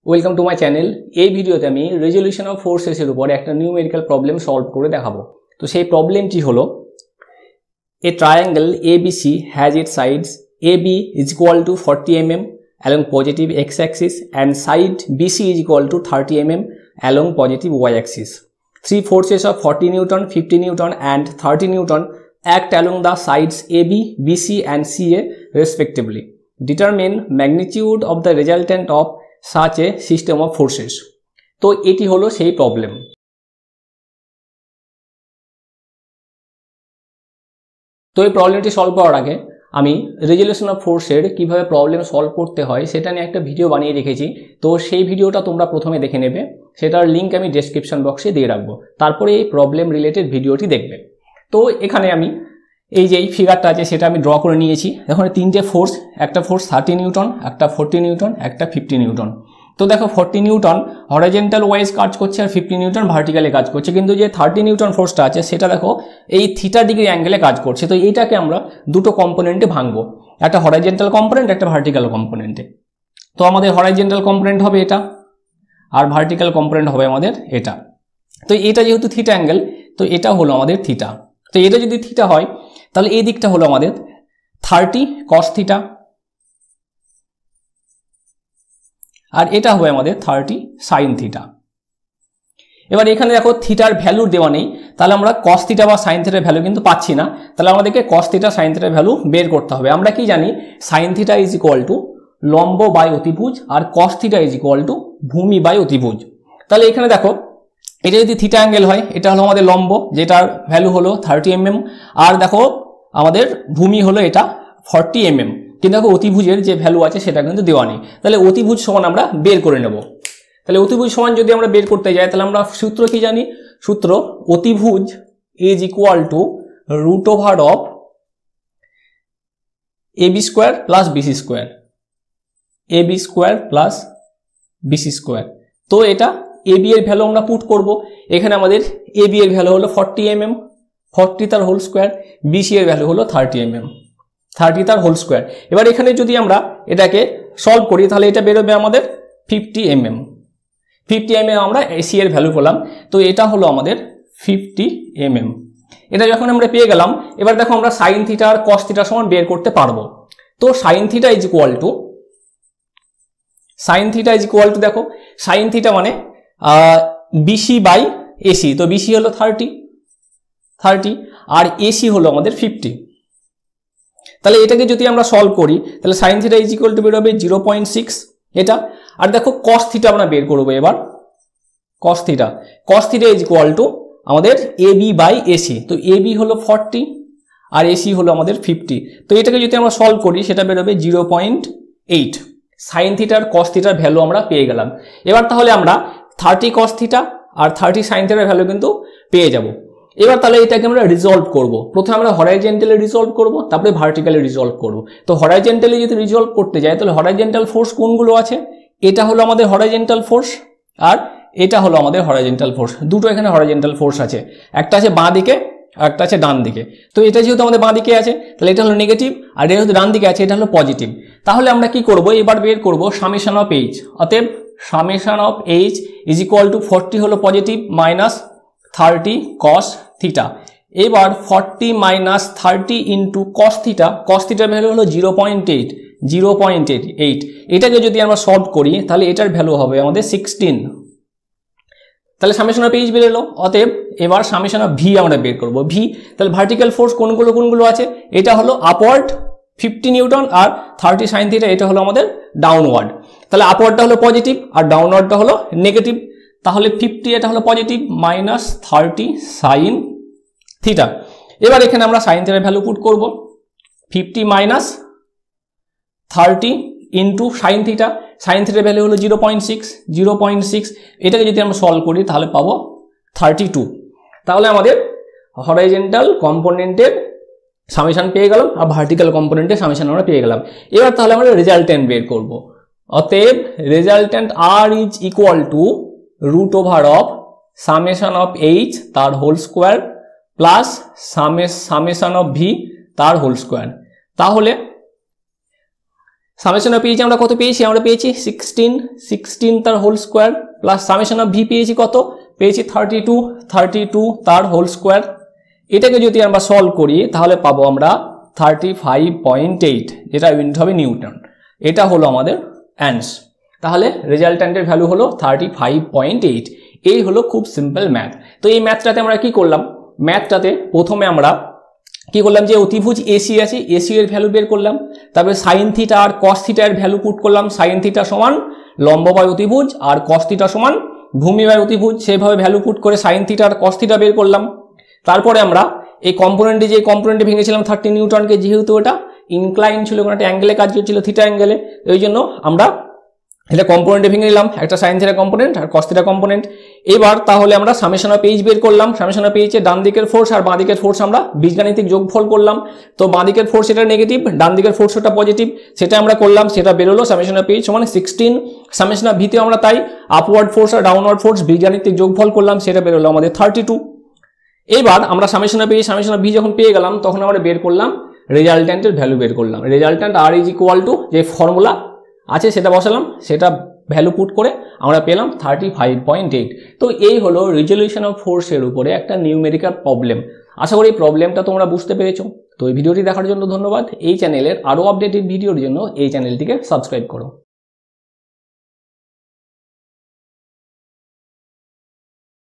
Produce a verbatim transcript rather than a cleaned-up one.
Welcome to my channel. এই ভিডিওতে আমি রেজলিউশন অফ ফোর্সেসের উপর একটা নিউমেরিক্যাল প্রবলেম সলভ করে দেখাবো। তো সেই প্রবলেমটি হলো, a triangle A B C has it sides A B is equal to forty M M along positive x axis and side B C is equal to thirty millimeters along positive y axis. Three forces of forty newton, fifty newton and thirty newton act along the sides A B, B C and C A respectively. Determine magnitude of the resultant of such a system of forces. তো এটি হলো সেই problem. তো এই প্রবলেমটি solve করার আগে আমি resolution of ফোর্সের কিভাবে প্রবলেম সলভ করতে হয় সেটা নিয়ে একটা ভিডিও বানিয়ে রেখেছি। তো সেই ভিডিওটা তোমরা প্রথমে দেখে নেবে, সেটার লিঙ্ক আমি ডেসক্রিপশন বক্সে দিয়ে রাখবো। তারপরে এই প্রবলেম রিলেটেড ভিডিওটি দেখবে। তো এখানে আমি এই যে এই ফিগারটা আছে সেটা আমি ড্র করে নিয়েছি। এখন তিনটে ফোর্স, একটা ফোর্স থার্টি নিউটন, একটা ফোরটি নিউটন, একটা ফিফটি নিউটন। তো দেখো ফোরটি নিউটন হরাইজন্টাল ওয়াইজ কাজ করছে আর ফিফটি নিউটন ভার্টিক্যালে কাজ করছে, কিন্তু যে থার্টি নিউটন ফোর্সটা আছে সেটা দেখো এই থিটা ডিগ্রি অ্যাঙ্গেলে কাজ করছে। তো এইটাকে আমরা দুটো কম্পোনেন্টে ভাঙবো, একটা হরাইজন্টাল কম্পোনেন্ট, একটা ভার্টিক্যাল কম্পোনেন্টে। তো আমাদের হরাইজন্টাল কম্পোনেন্ট হবে এটা আর ভার্টিক্যাল কম্পোনেন্ট হবে আমাদের এটা। তো এটা যেহেতু থিটা অ্যাঙ্গেল, তো এটা হলো আমাদের থিটা। তো এটা যদি থিটা হয় তাহলে এই দিকটা হলো আমাদের থার্টি কস থিটা আর এটা হবে আমাদের থার্টি সাইন থিটা। এবার এখানে দেখো থিটার ভ্যালু দেওয়া নেই, তাহলে আমরা কস থিটা বা সাইন থিটার ভ্যালু কিন্তু পাচ্ছি না। তাহলে আমাদেরকে কস থিটা সাইন থিটার ভ্যালু বের করতে হবে। আমরা কি জানি, sine theta is equal to লম্ব বাই অতিভুজ আর cos theta is equal to ভূমি বাই অতিভুজ। তাহলে এখানে দেখো এটা যদি থিটা অ্যাঙ্গেল হয়, এটা হলো আমাদের লম্ব, যেটার ভ্যালু হলো থার্টি এম এম, আর দেখো আমাদের ভূমি হলো এটা ফর্টি এম এম, কিন্তু দেখো অতিভুজের যে ভ্যালু আছে সেটা কিন্তু দেওয়া নেই। তাহলে অতিভুজ সমান আমরা বের করে নেব। তাহলে অতিভুজ সমান যদি আমরা বের করতে যাই তাহলে আমরা সূত্র কি জানি, সূত্র অতিভুজ is equal to root over of A B square plus BC square, A B square plus BC square. তো এটা এ বি এর ভ্যালু আমরা পুট করব। এখানে আমাদের এ বি এর ভ্যালু হলো ফর্টি এম এম, ফর্টি তার হোল স্কোয়ার, বিসি এর ভ্যালু হলো থার্টি এম এম, থার্টি তার হোল স্কোয়ার। এবার এখানে যদি আমরা এটাকে সলভ করি তাহলে এটা বেরোবে আমাদের fifty M M, fifty M M আমরা এসি এর ভ্যালু পেলাম। তো এটা হলো আমাদের ফিফটি এম এম। এটা যখন আমরা পেয়ে গেলাম, এবার দেখো আমরা সাইন থিটা আর কস থিটা সমান বের করতে পারবো। তো sine theta is equal to sine theta is equal to দেখো সাইন থিটা মানে বিসি বাই এসি। তো বিসি হলো থার্টি থার্টি আর এসি হলো আমাদের ফিফটি। তাহলে এটাকে যদি আমরা সলভ করি তাহলে sine theta is equal to বেরোবে জিরো পয়েন্ট সিক্স এটা। আর দেখো কস থিটা আমরা বের করবো এবার, cos theta cos theta is equal to আমাদের এ বি বাই এসি। তো এ বি হলো ফর্টি আর এসি হলো আমাদের ফিফটি। তো এটাকে যদি আমরা সলভ করি সেটা বেরোবে জিরো পয়েন্ট এইট। সাইন থিটার কস থিটার ভ্যালু আমরা পেয়ে গেলাম। এবার তাহলে আমরা থার্টি কস থিটা আর থার্টি সাইন থিটার ভ্যালু কিন্তু পেয়ে যাব। এবার তাহলে এটাকে আমরা রিজলভ করব। প্রথমে আমরা হরাইজন্টালি রিজলভ করব, তারপরে ভার্টিক্যালি রিজলভ করব। তো হরাইজন্টালি যদি রিজলভ করতে যাই তাহলে হরাইজন্টাল ফোর্স কোনগুলো আছে, এটা হলো আমাদের হরাইজন্টাল ফোর্স আর এটা হলো আমাদের হরাইজন্টাল ফোর্স। দুটো এখানে হরাইজন্টাল ফোর্স আছে, একটা আছে বাঁ দিকে আর একটা আছে ডান দিকে। তো এটা যেহেতু আমাদের বাঁ দিকে আছে তাহলে এটা হলো নেগেটিভ, আর এটা যেহেতু ডান দিকে আছে এটা হলো পজিটিভ। তাহলে আমরা কি করব, এবার বের করব সামেশন অফ এইচ। অতএব summation of H is equal to forty হলো positive minus thirty cos theta. এবার forty minus thirty into cos theta, cos থিটার ভ্যালু হলো zero point eight, zero point eight eight. এটাকে যদি আমরা সলভ করি তাহলে এটার ভ্যালু হবে আমাদের সিক্সটিন। তাহলে সামেশন অফ এইচ বেরোলো। অতএব এবার সামেশন অফ ভি আমরা বের করব। ভি তাহলে ভার্টিক্যাল ফোর্স কোনগুলো কোনগুলো আছে, এটা হলো আপওয়ার্ড ফিফটি নিউটন আর থার্টি সাইন থিটা এটা হলো আমাদের ডাউনওয়ার্ড। তাহলে আপওয়ার্ডটা হলো পজিটিভ আর ডাউনওয়ার্ডটা হলো নেগেটিভ। তাহলে ফিফটি এটা হলো positive minus thirty sine theta. এবার এখানে আমরা সাইন থিটার ভ্যালু পুট করব, fifty minus thirty into sine theta. Sine থিটার ভ্যালু হলো zero point six, zero point six. এটাকে যদি আমরা সলভ করি তাহলে পাবো থার্টি টু। তাহলে আমাদের হরাইজন্টাল কম্পোনেন্টের সামেশন পেয়ে গেলাম আর ভার্টিক্যাল কম্পোনেন্টের সামেশন আমরা পেয়ে গেলাম। এবার তাহলে আমরা রেজাল্টেন্ট বের করব। অতএব resultant R is equal to root over of summation of H তার whole square plus summation of V তার হোল স্কোয়ার। তাহলে সামেশন অফ পেয়েছি আমরা কত পেয়েছি, আমরা পেয়েছি সিক্সটিন, সিক্সটিন তার whole square plus summation of V পেয়েছি কত, পেয়েছি থার্টি টু, থার্টি টু তার হোল স্কোয়ার। এটাকে যদি আমরা সলভ করি তাহলে পাবো আমরা থার্টি ফাইভ পয়েন্ট এইট, যেটা ইউনিট হবে নিউটন। এটা হলো আমাদের অ্যান্সার। তাহলে রেজাল্ট্যান্টের ভ্যালু হলো থার্টি ফাইভ পয়েন্ট এইট। এই হলো খুব সিম্পল ম্যাথ। তো এই ম্যাথটাতে আমরা কি করলাম, ম্যাথটাতে প্রথমে আমরা কি করলাম, যে অতিভুজ এসি আছে এসি এর ভ্যালু বের করলাম, তারপরে সাইন থিটা আর কস থিটা এর ভ্যালু পুট করলাম। সাইন থিটা সমান লম্ববায় অতিভুজ আর কস থিটা সমান ভূমিবায় অতিভুজ, সেইভাবে ভ্যালু পুট করে সাইন থিটা আর কস থিটা বের করলাম। তারপরে আমরা এই কম্পোনেন্টে যে কম্পোনেন্টে ভেঙেছিলাম থার্টি নিউটনকে, যেহেতু ওটা ইনক্লাইন ছিল, কোনো একটা অ্যাঙ্গেলে কাজ করছিল থিটা অ্যাঙ্গেলে, ওই জন্য আমরা এটা কম্পোনেন্টে ভেঙে নিলাম, একটা সাইন থিটা কম্পোনেন্ট আর কস থিটা কম্পোনেন্ট। এবার তাহলে আমরা সামেশন অফ এইচ বের করলাম। সামেশন অফ এইচ এর ডান দিকের ফোর্স আর বাঁ দিকের ফোর্স আমরা বীজগাণিতিক যোগফল করলাম। তো বাঁ দিকের ফোর্স এটা নেগেটিভ, ডান দিকের ফোর্স ওটা পজিটিভ, সেটা আমরা করলাম, সেটা বেরোলো সামেশন অফ এইচ সমান সিক্সটিন। সামেশন অফ ভিতে আমরা তাই আপওয়ার্ড ফোর্স আর ডাউনওয়ার্ড ফোর্স বীজগাণিতিক যোগফল করলাম, সেটা বেরোলো আমাদের থার্টি টু। এবার আমরা summation of H summation of V যখন পেয়ে গেলাম তখন আমরা বের করলাম রেজাল্ট্যান্টের ভ্যালু বের করলাম। Resultant R is equal to যে ফর্মুলা আছে সেটা বসালাম, সেটা ভ্যালু পুট করে আমরা পেলাম থার্টি ফাইভ পয়েন্ট এইট। তো এই হলো রেজলিউশন অফ ফোর্সের উপরে একটা নিউমেরিক্যাল প্রবলেম। আশা করি এই প্রবলেমটা তোমরা বুঝতে পেরেছো। তো এই ভিডিওটি দেখার জন্য ধন্যবাদ। এই চ্যানেলের আরও আপডেটেড ভিডিওর জন্য এই চ্যানেলটিকে সাবস্ক্রাইব করো।